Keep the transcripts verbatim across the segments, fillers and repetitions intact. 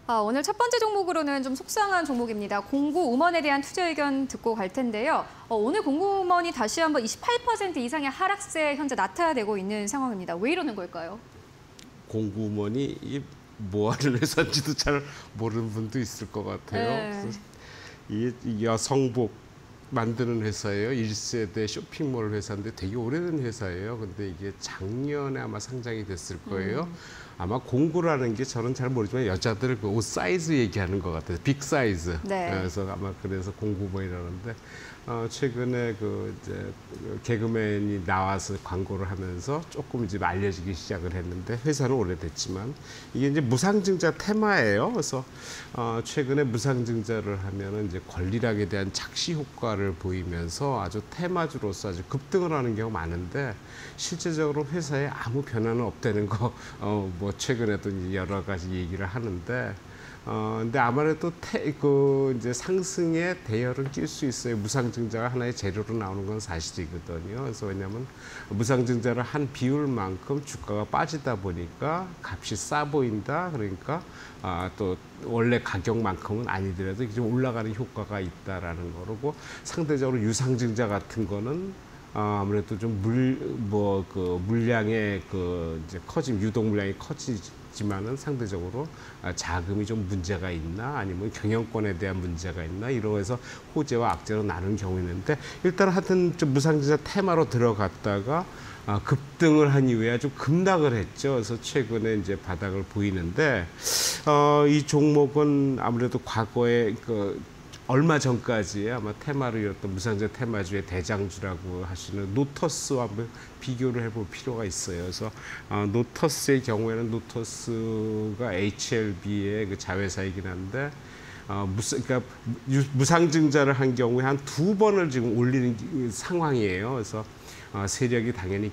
아, 오늘 첫 번째 종목으로는 좀 속상한 종목입니다. 공구음원에 대한 투자 의견 듣고 갈 텐데요. 어, 오늘 공구음원이 다시 한번 이십팔 퍼센트 이상의 하락세 현재 나타내고 있는 상황입니다. 왜 이러는 걸까요? 공구음원이 뭐 하는 회사인지도 잘 모르는 분도 있을 것 같아요. 네. 이 여성복 만드는 회사예요. 일 세대 쇼핑몰 회사인데 되게 오래된 회사예요. 근데 이게 작년에 아마 상장이 됐을 거예요. 음. 아마 공구라는 게 저는 잘 모르지만 여자들 그 옷 사이즈 얘기하는 것 같아요. 빅 사이즈. 네. 그래서 아마 그래서 공구몬이라는데 어, 최근에 그 이제 개그맨이 나와서 광고를 하면서 조금 이제 알려지기 시작을 했는데 회사는 오래됐지만 이게 이제 무상증자 테마예요. 그래서 어, 최근에 무상증자를 하면은 이제 권리락에 대한 착시 효과를 보이면서 아주 테마주로서 아주 급등을 하는 경우가 많은데 실제적으로 회사에 아무 변화는 없다는 거 어, 뭐 최근에도 이제 여러 가지 얘기를 하는데. 어, 근데 아무래도 태, 그 이제 상승에 대열을 낄 수 있어요. 무상증자가 하나의 재료로 나오는 건 사실이거든요. 그래서 왜냐하면 무상증자를 한 비율만큼 주가가 빠지다 보니까 값이 싸 보인다. 그러니까 아, 또 원래 가격만큼은 아니더라도 좀 올라가는 효과가 있다라는 거고 상대적으로 유상증자 같은 거는 어, 아무래도 좀 물, 뭐, 그, 물량의 그, 이제 커짐, 유동 물량이 커지지만은 상대적으로 자금이 좀 문제가 있나 아니면 경영권에 대한 문제가 있나 이러해서 호재와 악재로 나눈 경우 있는데 일단 하여튼 좀 무상증자 테마로 들어갔다가 아, 급등을 한 이후에 아주 급락을 했죠. 그래서 최근에 이제 바닥을 보이는데, 어, 이 종목은 아무래도 과거에 그, 얼마 전까지 아마 테마를 이뤘던 무상증자 테마주의 대장주라고 하시는 노터스와 한번 비교를 해볼 필요가 있어요. 그래서 어, 노터스의 경우에는 노터스가 에이치엘비의 그 자회사이긴 한데 어, 무상, 그러니까 무상증자를 한 경우에 한 두 번을 지금 올리는 상황이에요. 그래서 어, 세력이 당연히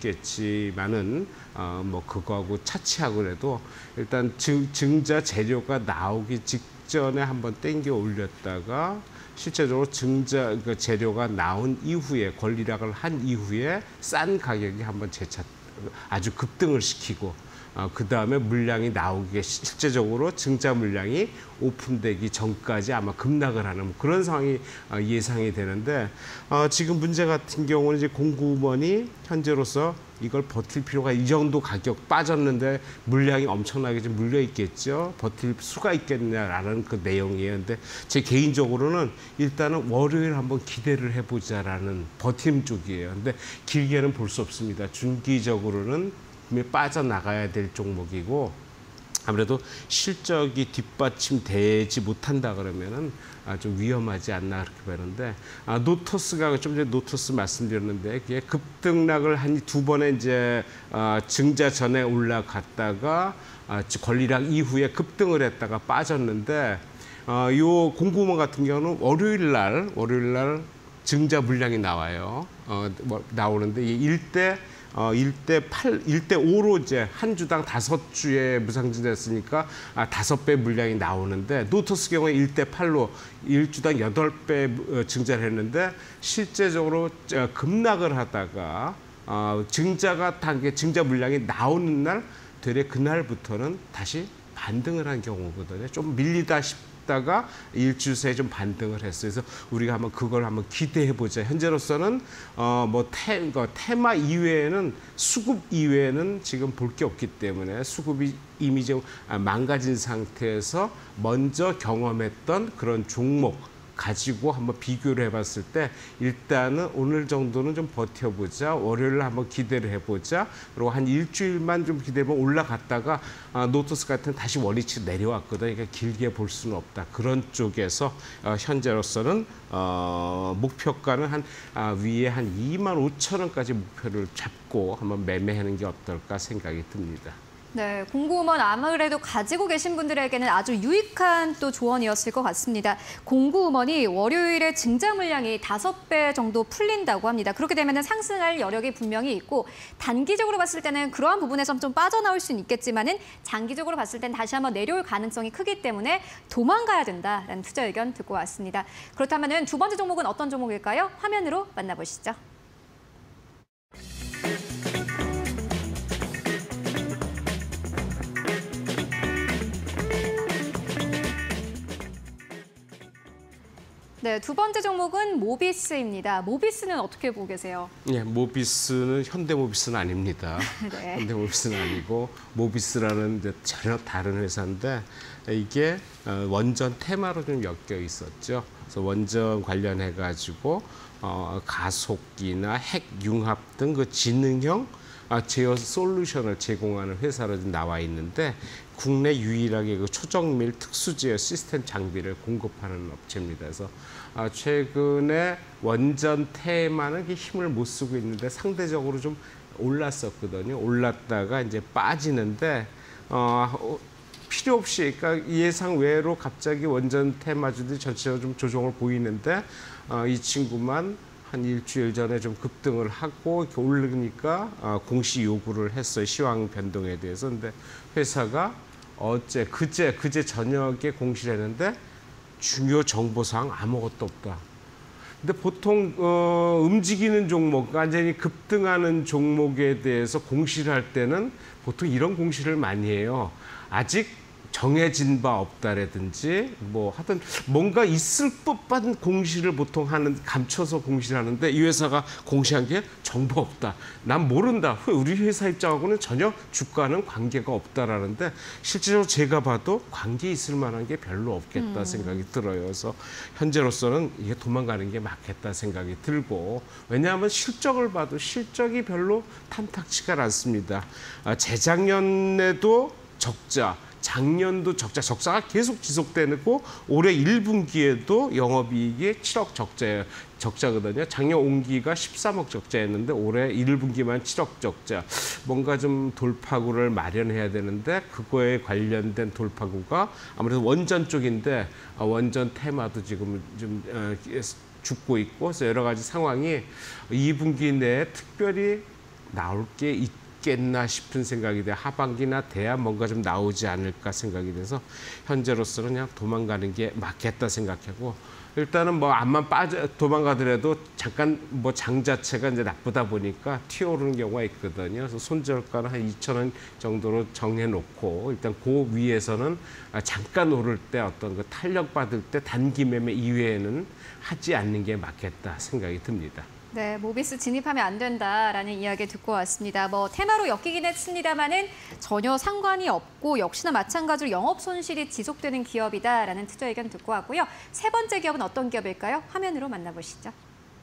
껴있겠지만은 어, 뭐 그거하고 차치하고 그래도 일단 증, 증자 재료가 나오기 직 전에 한번 땡겨 올렸다가 실제적으로 증자 그 재료가 나온 이후에 권리락을 한 이후에 싼 가격이 한번 재차 아주 급등을 시키고 어, 그 다음에 물량이 나오게 실제적으로 증자 물량이 오픈되기 전까지 아마 급락을 하는 뭐 그런 상황이 어, 예상이 되는데 어, 지금 문제 같은 경우는 이제 공구음원이 현재로서 이걸 버틸 필요가 이 정도 가격 빠졌는데 물량이 엄청나게 좀 물려 있겠죠. 버틸 수가 있겠냐라는 그 내용이에요. 근데 제 개인적으로는 일단은 월요일 한번 기대를 해보자라는 버팀 쪽이에요. 근데 길게는 볼 수 없습니다. 중기적으로는 빠져나가야 될 종목이고 아무래도 실적이 뒷받침되지 못한다 그러면은 아, 좀 위험하지 않나 그렇게 보는데 아, 노터스가 좀 전에 노터스 말씀드렸는데 그게 급등락을 한 두 번에 이제 아, 증자 전에 올라갔다가 아, 권리락 이후에 급등을 했다가 빠졌는데 아, 요 공구음원 같은 경우는 월요일 날 월요일 날 증자 물량이 나와요. 어, 뭐, 나오는데 이 일대 어, 일 대 팔, 일 대 오로 이제 한 주당 다섯 주에 무상증자했으니까 아, 다섯 배 물량이 나오는데 노터스 경우에 일 대 팔로 일 주당 여덟 배 증자를 했는데 실제적으로 급락을 하다가 어, 증자가 단계 증자 물량이 나오는 날 되레 그날부터는 다시 반등을 한 경우거든요. 좀 밀리다 싶 다가 일주 새에 좀 반등을 했어요. 그래서 우리가 한번 그걸 한번 기대해 보자. 현재로서는 어 뭐 테, 테마 이외에는 수급 이외에는 지금 볼 게 없기 때문에 수급이 이미 좀 망가진 상태에서 먼저 경험했던 그런 종목 가지고 한번 비교를 해봤을 때 일단은 오늘 정도는 좀 버텨보자. 월요일 한번 기대를 해보자. 그리고 한 일주일만 좀 기대해보면 올라갔다가 아, 노터스 같은 다시 원위치 내려왔거든요. 그러니까 길게 볼 수는 없다. 그런 쪽에서 어, 현재로서는 어, 목표가는 한 아, 위에 한 이만 오천 원까지 목표를 잡고 한번 매매하는 게 어떨까 생각이 듭니다. 네, 공구음원 아무래도 가지고 계신 분들에게는 아주 유익한 또 조언이었을 것 같습니다. 공구음원이 월요일에 증자 물량이 다섯 배 정도 풀린다고 합니다. 그렇게 되면 상승할 여력이 분명히 있고 단기적으로 봤을 때는 그러한 부분에서 좀 빠져나올 수는 있겠지만은 장기적으로 봤을 땐 다시 한번 내려올 가능성이 크기 때문에 도망가야 된다라는 투자 의견 듣고 왔습니다. 그렇다면 두 번째 종목은 어떤 종목일까요? 화면으로 만나보시죠. 네, 두 번째 종목은 모비스입니다. 모비스는 어떻게 보고 계세요? 예, 모비스는 현대모비스는 아닙니다. 네. 현대모비스는 아니고 모비스라는 이제 전혀 다른 회사인데 이게 어, 원전 테마로 좀 엮여 있었죠. 그래서 원전 관련해 가지고 어, 가속기나 핵 융합 등 그 지능형 아, 제어 솔루션을 제공하는 회사로 좀 나와 있는데 국내 유일하게 그 초정밀 특수 제어 시스템 장비를 공급하는 업체입니다. 그래서 아, 최근에 원전 테마는 이렇게 힘을 못 쓰고 있는데 상대적으로 좀 올랐었거든요. 올랐다가 이제 빠지는데 어, 필요 없이 그러니까 예상 외로 갑자기 원전 테마주들이 전체적으로 좀 조정을 보이는데 어, 이 친구만 한 일주일 전에 좀 급등을 하고 이렇게 오르니까 어, 공시 요구를 했어요. 시황 변동에 대해서. 근데 회사가 어제 그제 그제 저녁에 공시를 했는데 중요 정보사항 아무것도 없다. 근데 보통 어, 움직이는 종목, 완전히 급등하는 종목에 대해서 공시를 할 때는 보통 이런 공시를 많이 해요. 아직 정해진 바 없다라든지 뭐 하여튼 뭔가 있을 법한 공시를 보통 하는 감춰서 공시를 하는데 이 회사가 공시한 게 정보 없다. 난 모른다. 우리 회사 입장하고는 전혀 주가는 관계가 없다라는데 실제로 제가 봐도 관계 있을 만한 게 별로 없겠다 음. 생각이 들어요. 그래서 현재로서는 이게 도망가는 게 맞겠다 생각이 들고 왜냐하면 실적을 봐도 실적이 별로 탐탁치가 않습니다. 아, 재작년에도 적자. 작년도 적자, 적자가 계속 지속되고 올해 일 분기에도 영업이익이 칠억 적자예요. 적자거든요. 작년 온기가 십삼억 적자였는데 올해 일 분기만 칠억 적자. 뭔가 좀 돌파구를 마련해야 되는데 그거에 관련된 돌파구가 아무래도 원전 쪽인데 원전 테마도 지금 좀 죽고 있고 그래서 여러 가지 상황이 이 분기 내에 특별히 나올 게 있. 겠나 싶은 생각이 돼 하반기나 돼야 뭔가 좀 나오지 않을까 생각이 돼서 현재로서는 그냥 도망가는 게 맞겠다 생각하고 일단은 뭐 암만 빠져 도망가더라도 잠깐 뭐 장 자체가 이제 나쁘다 보니까 튀어오르는 경우가 있거든요. 그래서 손절가는 한 이천 원 정도로 정해놓고 일단 그 위에서는 잠깐 오를 때 어떤 그 탄력 받을 때 단기 매매 이외에는 하지 않는 게 맞겠다 생각이 듭니다. 네, 모비스 진입하면 안 된다라는 이야기 듣고 왔습니다. 뭐 테마로 엮이긴 했습니다만은 전혀 상관이 없고 역시나 마찬가지로 영업 손실이 지속되는 기업이다라는 투자 의견 듣고 왔고요. 세 번째 기업은 어떤 기업일까요? 화면으로 만나보시죠.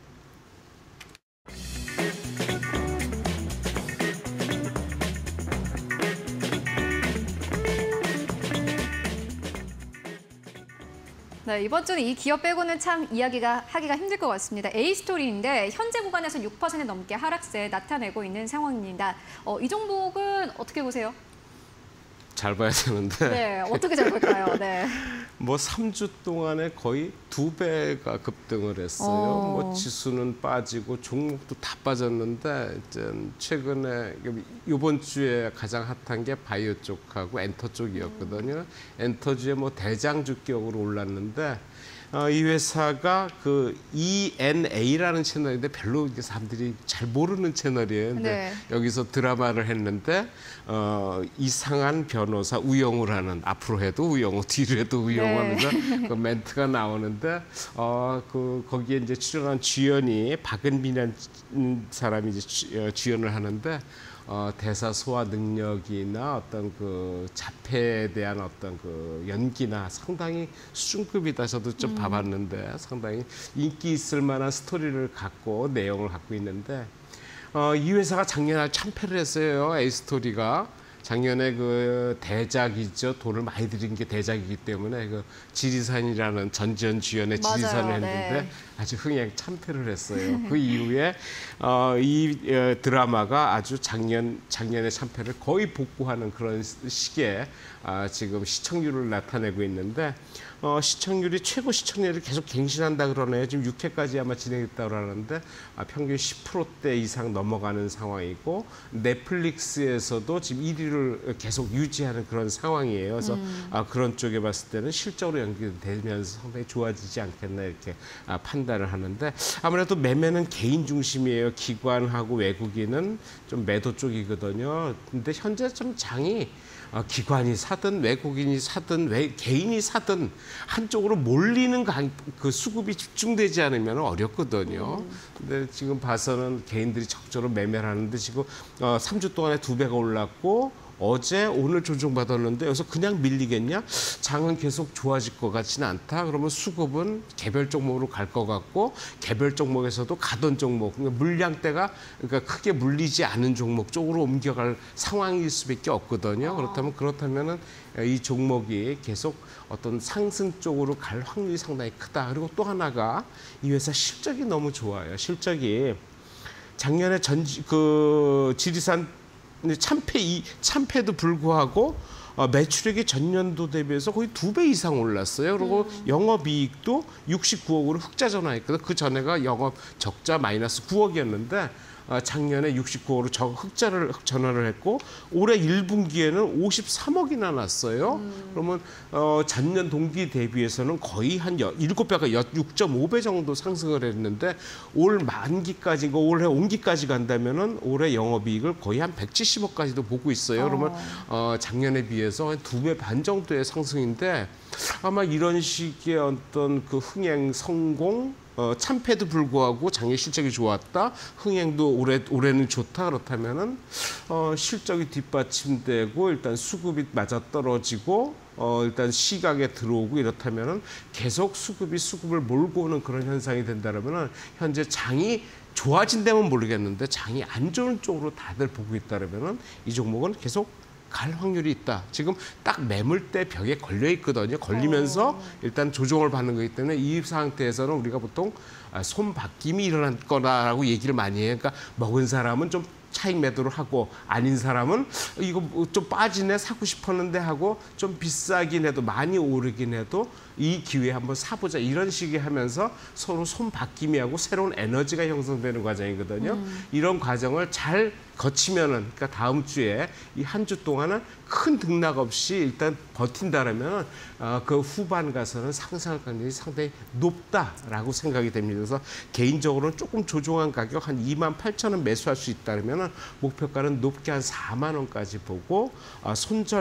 네, 이번 주는 이 기업 빼고는 참 이야기가 하기가 힘들 것 같습니다. A스토리인데 현재 구간에서 육 퍼센트 넘게 하락세 나타내고 있는 상황입니다. 어, 이 종목은 어떻게 보세요? 잘 봐야 되는데. 네, 어떻게 잘 볼까요? 네. 뭐 삼 주 동안에 거의 두 배가 급등을 했어요. 어. 뭐 지수는 빠지고 종목도 다 빠졌는데 이제 최근에 이번 주에 가장 핫한 게 바이오 쪽하고 엔터 쪽이었거든요. 엔터주에 뭐 대장주격으로 올랐는데 어, 이 회사가 그 이엔에이라는 채널인데 별로 이렇게 사람들이 잘 모르는 채널이에요. 근데 네. 여기서 드라마를 했는데 어, 이상한 변호사 우영우를 하는 앞으로 해도 우영우, 뒤로 해도 우영우 네. 하면서 그 멘트가 나오는데 어, 그 거기에 이제 출연한 주연이 박은빈이라는 사람이 이제 주, 어, 주연을 하는데. 어, 대사 소화 능력이나 어떤 그 자폐에 대한 어떤 그 연기나 상당히 수준급이다. 저도 좀 음. 봐봤는데 상당히 인기 있을 만한 스토리를 갖고 내용을 갖고 있는데 어, 이 회사가 작년에 참패를 했어요. A스토리가. 작년에 그 대작이죠. 돈을 많이 들인 게 대작이기 때문에 그 지리산이라는 전지현 주연의 맞아요. 지리산을 했는데 네. 아주 흥행 참패를 했어요. 그 이후에 어, 이 어, 드라마가 아주 작년 작년의 참패를 거의 복구하는 그런 시기에 아, 지금 시청률을 나타내고 있는데 어, 시청률이 최고 시청률을 계속 갱신한다 그러네요. 지금 육 회까지 아마 진행했다고 하는데 아, 평균 십 퍼센트대 이상 넘어가는 상황이고 넷플릭스에서도 지금 일 위를 계속 유지하는 그런 상황이에요. 그래서 음. 아, 그런 쪽에 봤을 때는 실적으로 연결되면서 상당히 좋아지지 않겠나 이렇게 아, 판단을 하는데 아무래도 매매는 개인 중심이에요. 기관하고 외국인은 좀 매도 쪽이거든요. 근데 현재 좀 장이 어, 기관이 사든 외국인이 사든 외, 개인이 사든 한쪽으로 몰리는 강, 그 수급이 집중되지 않으면 어렵거든요. 음. 근데 지금 봐서는 개인들이 적절히 매매를 하는데 지금 어, 삼 주 동안에 두 배가 올랐고 어제 오늘 조정받았는데 여기서 그냥 밀리겠냐? 장은 계속 좋아질 것 같지는 않다. 그러면 수급은 개별 종목으로 갈 것 같고 개별 종목에서도 가던 종목, 그러니까 물량대가 그러니까 크게 물리지 않은 종목 쪽으로 옮겨갈 상황일 수밖에 없거든요. 그렇다면 그렇다면은 이 종목이 계속 어떤 상승 쪽으로 갈 확률이 상당히 크다. 그리고 또 하나가 이 회사 실적이 너무 좋아요. 실적이 작년에 전 그 지리산 참패 이 참패도 불구하고 어, 매출액이 전년도 대비해서 거의 두 배 이상 올랐어요. 그리고 음. 영업이익도 육십구억으로 흑자 전환했거든요. 그 전에가 영업 적자 마이너스 구억이었는데 어, 작년에 육십구억으로 저 흑자를 전환을 했고 올해 일 분기에는 오십삼억이나 났어요. 음. 그러면 어, 전년 동기 대비해서는 거의 한 일곱 배가 육 점 오 배 정도 상승을 했는데 올 만기까지, 올해 온기까지 간다면은 올해 영업이익을 거의 한 백칠십억까지도 보고 있어요. 그러면 어, 작년에 비해서 한 두 배 반 정도의 상승인데 아마 이런 식의 어떤 그 흥행 성공 어, 참패도 불구하고 작년 실적이 좋았다. 흥행도 올해, 올해는 좋다. 그렇다면은 어, 실적이 뒷받침되고 일단 수급이 맞아 떨어지고 어, 일단 시각에 들어오고 이렇다면은 계속 수급이 수급을 몰고 오는 그런 현상이 된다면은 현재 장이 좋아진다면 모르겠는데 장이 안 좋은 쪽으로 다들 보고 있다면은 이 종목은 계속 갈 확률이 있다. 지금 딱 매물대 벽에 걸려 있거든요. 걸리면서 어. 일단 조정을 받는 거기 때문에 이 상태에서는 우리가 보통 손바뀜이 일어날 거라고 얘기를 많이 해요. 그러니까 먹은 사람은 좀 차익 매도를 하고 아닌 사람은 이거 좀 빠지네 사고 싶었는데 하고 좀 비싸긴 해도 많이 오르긴 해도 이 기회에 한번 사보자 이런 식의 하면서 서로 손바뀜이 하고 새로운 에너지가 형성되는 과정이거든요. 음. 이런 과정을 잘 거치면은 그러니까 다음 주에 이 한 주 동안은 큰 등락 없이 일단 버틴다라면 어, 그 후반 가서는 상승할 가능성이 상당히 높다라고 생각이 됩니다. 그래서 개인적으로는 조금 조정한 가격 한 이만 팔천 원 매수할 수 있다면 목표가는 높게 한 사만 원까지 보고 어,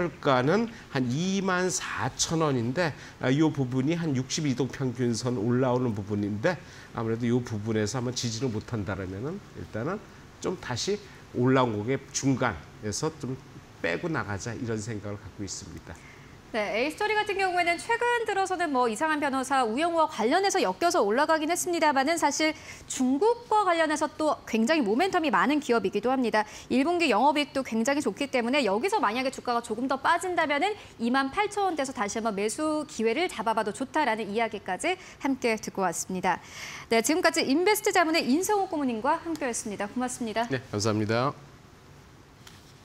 손절가는 한 이만 사천 원인데 어, 이 부분이 한 육십이 동 평균선 올라오는 부분인데 아무래도 이 부분에서 한번 지지를 못한다라면 일단은 좀 다시 올라온 곡의 중간에서 좀 빼고 나가자 이런 생각을 갖고 있습니다. 네, A스토리 같은 경우에는 최근 들어서는 뭐 이상한 변호사 우영우와 관련해서 엮여서 올라가긴 했습니다만은 사실 중국과 관련해서 또 굉장히 모멘텀이 많은 기업이기도 합니다. 일 분기 영업이익도 굉장히 좋기 때문에 여기서 만약에 주가가 조금 더 빠진다면은 이만 팔천 원대에서 다시 한번 매수 기회를 잡아봐도 좋다라는 이야기까지 함께 듣고 왔습니다. 네, 지금까지 인베스트 자문의 인성호 고문님과 함께했습니다. 고맙습니다. 네, 감사합니다.